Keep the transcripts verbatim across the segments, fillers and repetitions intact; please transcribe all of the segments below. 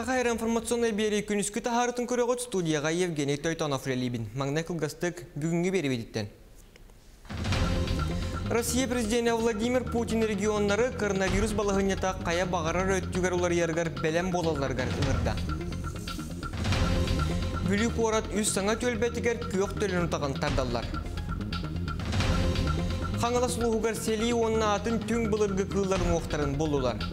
Сахайр информационный бери күнүскү тахарытын көрөгөт студияга Евгений Тойтонов релибин. Маңнай кылгастык бүгүнгү бери бедиттен. Россия президенті Владимир Путин регионнары коронавирус балығынета қая бағарар өттігер олар ергер бәлем болаларғар ұлырда. Бүлік орат үз саңа төлбәтігер көк төлін ұтаған тардалар. Қаңыла сұлуғығар сели онына атын түң бұлырғы қыларын оқтарын болулар.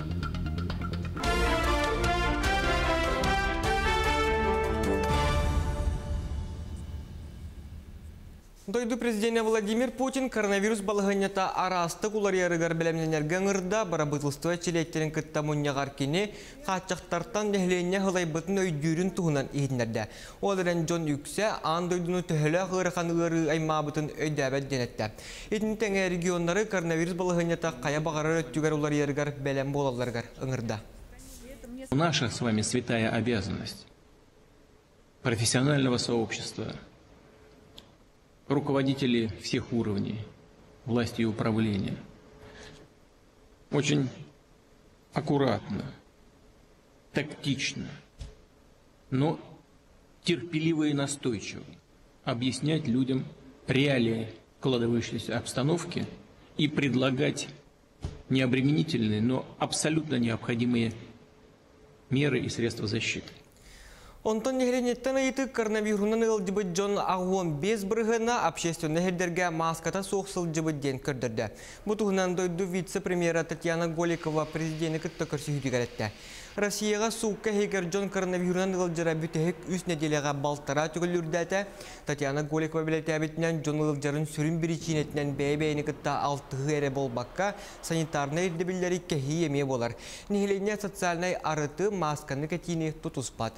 Дойду президент Владимир Путин коронавирус балығынета арасты кулар ярыгар білемненерген ұрда барабытылстыва челеттерін кітта мұнияғар кені қатшақтартан нәхіленне ғылай бұтын өйдюрін тұғынан егінлерді. Оларен Джон Юксе аң дойдуны түхілі ғырқан ғыры айма бұтын өйдәбәт денетті. Етін тәңе регионлары коронавирус балығынета қая бағарар өттігер олар ярыгар бәлем болаларғар ыңырда. Наша с вами святая обязанность профессионального сообщества, руководители всех уровней власти и управления очень аккуратно, тактично, но терпеливо и настойчиво объяснять людям реалии складывающейся обстановки и предлагать необременительные, но абсолютно необходимые меры и средства защиты. Онтон нехренеттен айты коронавирунан ылдыбыт Джон Агуон без брыгына общественный хедерге маската соқсыл жыбыт ден көрдірді. Бұтығынан дойду вице-премьера Татьяна Голикова президенті күтті көрсі хүдігәретті. Россияға суққа хегер Джон коронавирунан ылжыра бүтігік үс неделеға балтара түгілірдәті. Татьяна Голикова білеті әбетінен Джон ылжырын сүрін бірічинетінен бәй-бәйіні күтті алтығы әрі болбаққа санитарны ердебілері кәхи еме болар. Нехелене социальный арыты масканы кәтіне тұтуспад.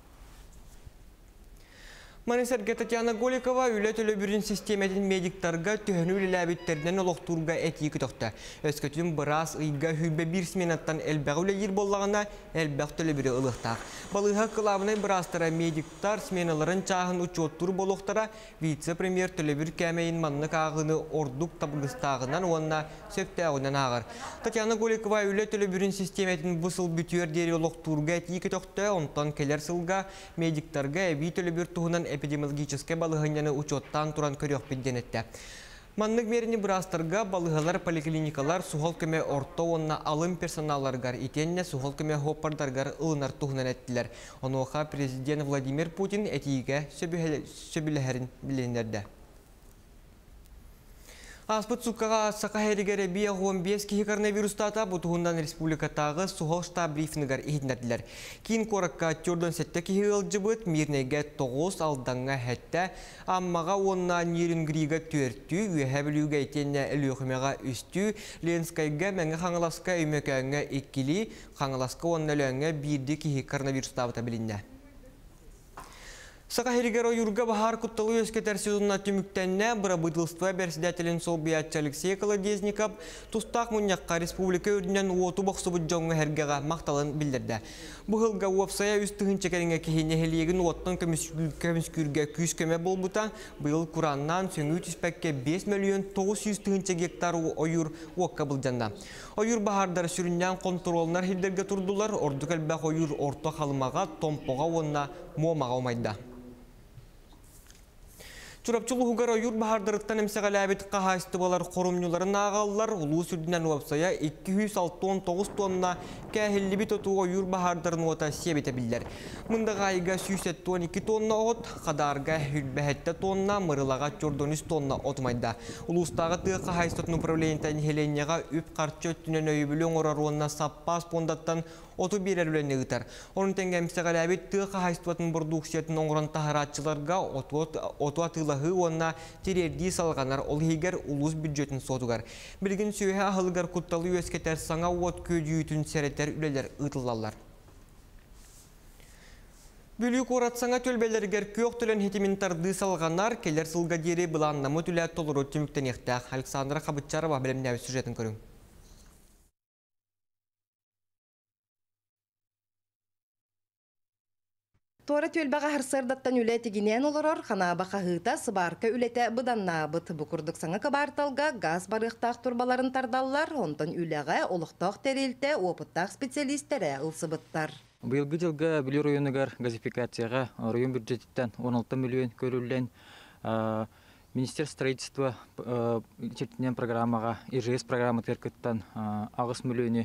Манисерге Татьяна Голикова үлі төлі бүрін системетін медиктарға түйіні үліләбеттерден олықтурға әтейі күтіқті. Өскөтін біраз ұйға хүлбе бір сменаттан әлбәғ үлі ер болағына әлбәғ төлі бірі ұлықтақ. Балыға қылабынай бірастыра медиктар сменаларын чағын ұчуоттур болуқтара вице-премьер төлі бір кәмейін манны қағыны ордук табығыстағынан онына сөптәғынан ағыр. Татьяна Голикова үлі төлі бүрін системетін бұсыл бүтер дері олықтурға әтейі күтіқті, онтан келер сылға медиктарға әбей төлі бір тұғынан эпидемиологическая балығыняны учеттан туран көрек бедденетті. Маннык мерini бірастырға балығалар поликлиникалар суғал көме орто онна алым персоналарғар итенне суғал көме хоппардарғар ұлынар туғынан әттілер. Онуға президент Владимир Путин әтейге сөбілерін біленерді. Аспыт суккаға сақахерігері бия он бес кихи коронавирустата бұтығындан республикатағы суғал штаб брифнігар ехінәділер. Кейін қораққа түрден сәтті кихи ғылжыбыт мирнеге тоғыз алдаңға әтті, аммаға онна нерінгриға түртті, үйәхә білуге етенне әліғымеға үсті, ленскайға мәңі қаңыласқа өмекәңі еккілі, қаңыласқа онна лөңі бірді кихи коронавирустата білінне. Сақахерігер ойырға бағар құттылы өскетер сезонна түміктенне бұрабыдылства берседәтелін сол биятчы Алексей Колодезников тұстақ мұньяққа республика өрдінен уоту бақсыбыт жоңғы әргеға мақталын білдірді. Бұғылға уапсая үстігін чекеріңе кейіне хелиегін уаттан көміскүрге күз көме болбыта, бұйыл Құраннан сөңі түспәкке бес миллион тоғыз жүз тығынчы гектар ойыр уаққа бұлжанда. Ойыр бағардар сүрінден контролнар хилдерге тұрдылар, орды кәлбәқ ойыр орта қалымаға, томпоға онна момаға омайда. Чурапчылығығар ойыр бағардырыттан әмсіғалі әбет қағайсты болар қорымныларын ағалылар ұлу сүрдінен уапсая екі жүз алпыс тоғыз тонна кәхілі бет оту ойыр бағардырын ота себеті білдер. Мұндағы айға жүз он екі тонна от, қадарға хүлбәхетті тонна, мұрылаға он үш тонна отмайда. Ұлыстағы тұғы қағайстытын управлениятын хеленеға үп қартшы өттінен өйбілің ораруына саппас пондаттан оту берер үләне ғытар. Оның тәңгі әмсіғалі әбет тұғы қағайстытын бұрдуқсиятын оңыран тахаратчыларға оту атылығы онына терерді салғанар ол егер ұлыс бюджетін сотуғар. Білгін сөйе ағылғар құтталы өскетер саңа от көдүйітін сәреттер үлелер ұтылалар. Бүлік оратсаңа төлбелергер көк төлен хетиментарды салғанар келер сылға дері бұланнамы түлі толыру түміктен ектәқ. Александра Қабытчарова білімнәуі сюжетін көрің. Тора төлбәға харсырдаттан үләті генен олырор, қанабы қағыта сыбарка үләті бұданна бұт бұқырдық саңа кабарталға газ барықтақ турбаларын тардалылар, онтан үләға олықтақ тәрелті опыттақ специалистері ұлсыбыттар. Быйылгы жылга Бүлү районугар газификацияга район бюджеттен он алты миллион көрүлген. Министер строительства чертинен программага ИЖС программа теркеттен агыс миллионы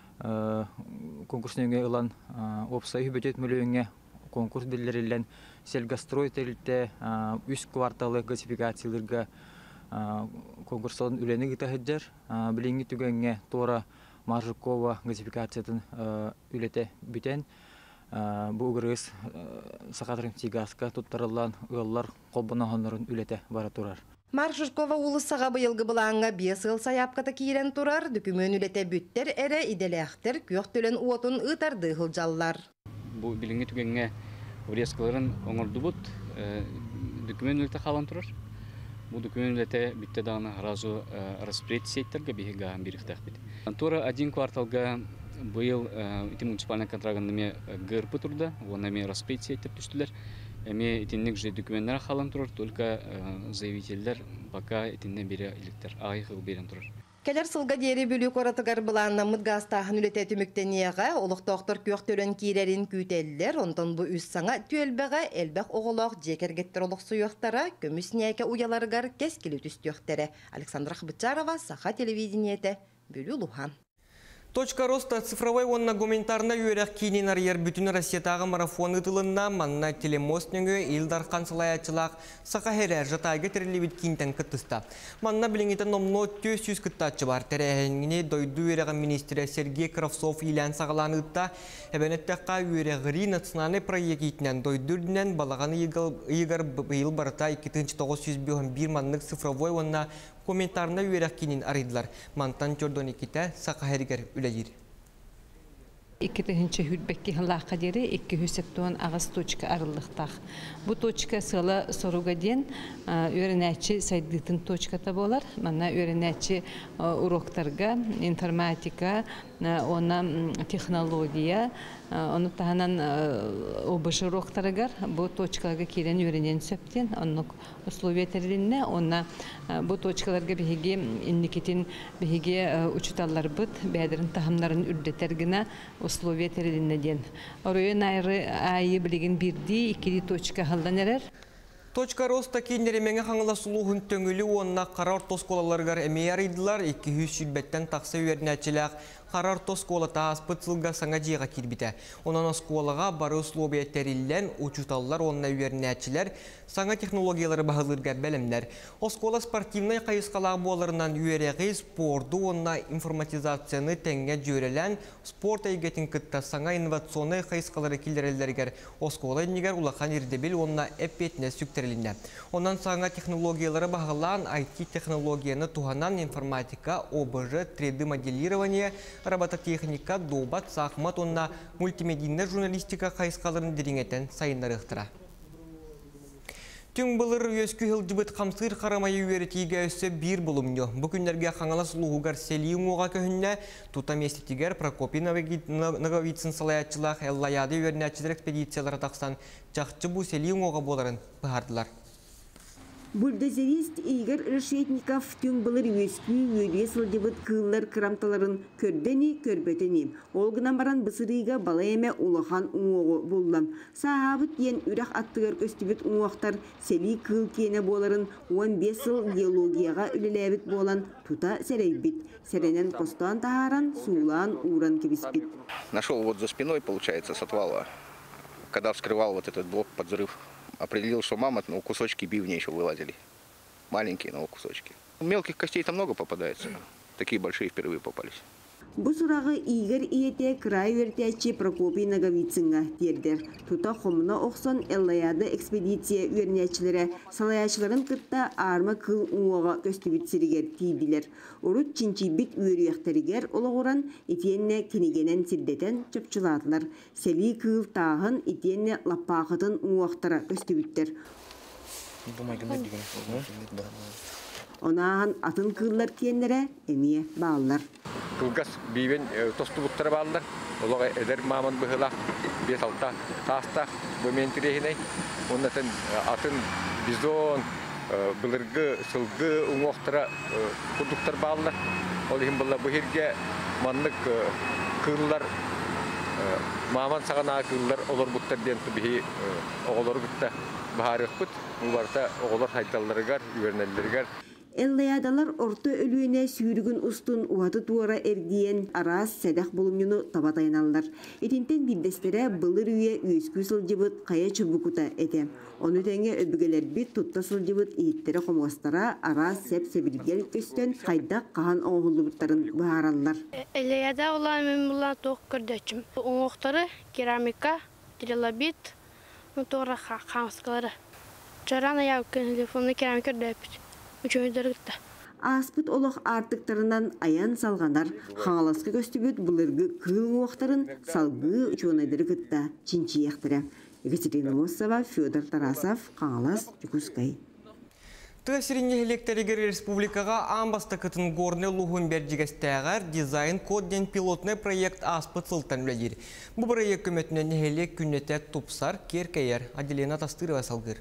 конкурсныйга ылан опсай бюджет миллионга конкурс белгилерилен сельгастрой терилте үч кварталы газификацияларга конкурстан үлени гитахеджер билинги түгөнгө тора Маржукова газификациятын үлете бүтен бу грыз сахатрын тигаска туттарылан ыллар колбонахонорун үлете бара турар. Маржукова улысага быйылгы былаңга бес ыл саяпката киирен турар, дүкүмөн үлете бүттер эре иделектер көк төлөн уотун ытарды хылжаллар. Бу билинги түгөнгө урескаларын оңордубут дүкүмөн үлете калан турар. Бу документте битте дагы разу распределителерге бега бирихтах бит. Антора один кварталга быйыл ити муниципальный контрагандыме ГРП турда, онами распределитель түштүлөр. Эми итинник же документтер халан турар, только заявителдер пока итинне бере иликтер, айгы берен турар. Келер сылга дери бүлүк оратыгар былаанна мыдгастаахын үлете түмүктениега олуктоктор көк төлөн киирерин күйтеллер, онтон бу үс саңа түөлбеге элбек оголок жекергеттер олук суюктара көмүс нияке уяларыгар кескили түстүөхтере. Александра Хбычарова, Саха телевидениете, Бүлү Лухан. Точка роста цифровой онна гуманитарна үйерек кейінен арьер бүтін Россиятағы марафон ұтылында манна телемостныңы илдар қансылаячылақ сақа херер жатайғы тірілебет кейінтен күттіста. Манна біліңетін номно төс жүз күттатчы бар. Тәрәхенгіне дойду үйереген министрі Сергей Кравцов илән сағаланы ұтта. Әбәнеттіққа үйерегірі национальный проектінен дойдүрдінен балағаны иығар бұйыл барыта эки миң тогуз жүз бир маннық цифровой онна комментарына үйерек кейінен арыдылар. Мантан жордон екеті сақа хергер үләйір. эки миң хүлбекки хыллаққа дері эки жүз сексен ағыз точка арылықтақ. Бұ точка сылы соруға ден өрінәтші сайдытын точката болар. Мана өрінәтші уроктарға, информатика, она технология, оны тағанан обышы уроктарығар бұ точкаларға келен өрінен сөптен, оның условия тәрілінне, оны бұ точкаларға бігеге инникетін бігеге учуталар бұд, бәдірін тағымларын үрдетергіна условия тәрілінне ден. Оройын айры айы білеген бірді, екілі точка халдан әрер. Точка роста кейінеременге қаңыла сұлуғын төңілі онына қарар тосколаларғар әмей арыдылар, екі жүз шүлбеттен тақсы үйерінәтчіләқ қарар тоскола тааспыт сылға саңа жиға кирбіті. Онан осколаға бары условия тәріллән, учуталлар онына үйерінәтчілер, саңа технологиялары бағылырға бәлімлер. Оскола спортивнай қайысқалағы боларынан үйерегі спорду онына информатизацияны тәңге жөрелән, спорт әйгетін күтті саңа инновационный қайысқалары келдерелергер. Оскола енегер улақан ердебел онына әппетіне сүктерілінді. Онан саңа технологиялары бағылан ай ти технологияны туғанан информатика, о бэ жэ, три дэ моделирование, робототехника, добат, сақмат, онна мультимедийный журналистика қайысқаларын дереңетен сайынлары ұқтыра. Түң бұлыр өскі хылжыбыт қамсыр қарамайы үйеретіге өсі бір бұлымны. Бүкіндерге қаңала сұлуғығар селиң оға көхінне тұта местетігер Прокопий Наговицын салаятчылақ әллаяды үйерінәтчілер экспедициялары тақсан жақчы бұ селиң оға боларын бұғардылар. Бульдозерист Игорь Решетников түң бұлыр өскүй өйе сылдебіт кыллар кырамталарын көрдені көрбетені. Олғынан баран бұсырыға бала еме улахан уңоғы болдым. Сағабыт ен үрәқ аттығар көстібіт уңақтар сели кыл кені боларын он бес жыл геологияға үліләбіт болан тута сәрейбіт. Сәренен қостан тағаран, сулан, уран кебіспіт. Нашел вот за спиной, получается, с отвала. Когда вскрывал вот этот блок под взрыв, определил, что мама, но кусочки бивни еще вылазили. Маленькие, но кусочки. Мелких костей там много попадается. Такие большие впервые попались. Бу сурагы Игорь иете край вертячи Прокопий Наговицынга дердер. Тута хомуна оксон эллаяды экспедиция вернячилere салаячыларын кытта арма кыл уага көстүбүт сиригер тийдилер. Урут чинчибит үйрөйөхтеригер ологуран итиенне кинигенен сирдетен чөпчүлатылар. Сели кыл тагын итиенне лаппахытын уактара көстүбүттер. Онаан атын кыллар киеннере эмие бааллар. Кылгас бивен тостубуттар бааллар. Олога эдер маман быхыла бес алта таста бөментирехиней. Оннатын атын бизон былыргы сылгы уңоқтара курдуктар бааллар. Ол ихин булла быхирге маннык кыллар маман сағана кыллар олар буттар ден тубихи оголор гытта баарыкпыт уларта оголор хайталларыгар үйернеллеригер. Эллаядалар орто өлүөнө сүүрүгүн устун уаты туара эрдиен арас седах болумнуну табатайналар. Этинтен билдестере былыр үйе үйескү сылжыбыт кая чубукута эте. Оны теңе өбүгелер бит тутта сылжыбыт ийиттері комуастара арас сеп себилгел көстөн кайдак кахан оңгулубуттарын баараллар. Эллаяда олар мен була ток көрдөчүм. Оңоктары керамика, трилобит, мотора хамскалары. Жарана я телефонны керамика көрдөпүт. Аспыт олох артыктарынан аян салганар, хаңаласкы көстүбүт булыргы кыыл уақтарын салгы учуонайдыры кытта чинчияқтыры. Екатерина Мосова, Федор Тарасов, Хаңалас, Чукускай. Тәсіріне электригер республикаға амбаста кытын горны луғын бәрджігістәғар дизайн кодден пилотный проект аспыт сылтан үләдер. Бұл проект көмөтінен елек күннетәк тупсар керкейер. Аделена Тастырова салгыр.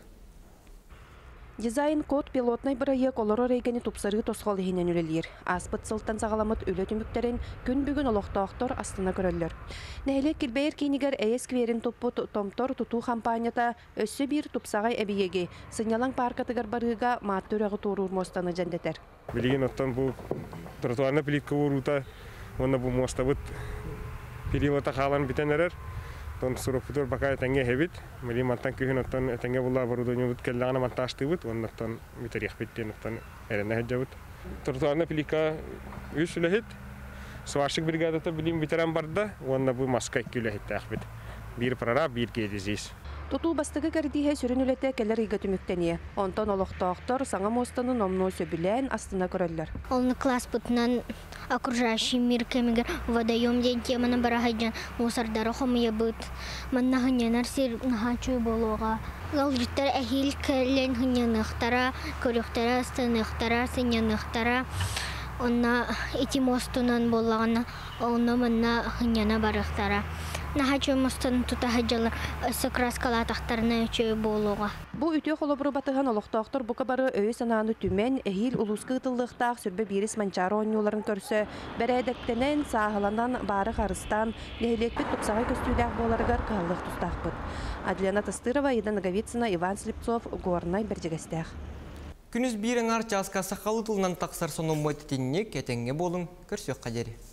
Дизайн код пилотный проект олоро рейгени тупсары тосқол ихинен үлелер. Аспыт сылтан сағаламыт үлі түміктерін күн бүгін олықтақтор астына көрілер. Нәхелек кілбейір кейнігер әйес кверін туппут томтор туту компанията өссі бір тупсағай әбиеге сынялан паркатыгар барыға мааттөрәғы торур мостаны жәндетер. Білген оттан бұл тротуарны плитка урута, оны бұл мостабыт периода қалан бітен әрер. Тон суропутор пока тенге хевит, мели мантан күйін оттан тенге була барудоны бут келлағана манташты бут, оннаттан битерих биттен оттан әріне хеджа бут. Тротуарны плитка үш үләхет, сваршик бригадата билим битерен барда, онна бұл маска екі үләхет тәқбет. Bir прара, bir кейдезіз. Туту бастығы кәрдіге сүрін үлеті кәлер игі түміктәне. Онтан олықтақтар саңа мостаны номно сөбілән астына көрілер. Олны класс бұтынан окружающий мир кемігер водоем ден теманы барахайджан мусардары хомыя бұт. Манна хынянар сир нахачу болуға. Галжиттар әхил кәлен хынянықтара, көріқтара, станықтара, сынянықтара. Онна эти мостунан болағына, оны манна хыняна барықтара. Нахачу мостан тутахаджалар сакраскала тахтарына өчөй болуға. Бу үтө холобру батыган олықтақтар бұқа бары өй сананы түмен, әхил улускы тылдықтақ сүрбе бирис манчары ойнуларын көрсі, бәрәдәктенен сағыланан бары қарыстан, нәхілекпет тұпсағай көстүйләқ боларығар қағылық тұстақ бұд. Аделена Тастырова, Еда Наговицына, Иван Слепцов, Горнай, Бердегестәқ. Күніз бірін арчасқа сақалы тылынан тақсар соның мөйтетінне кетенге болың көрсек қадері.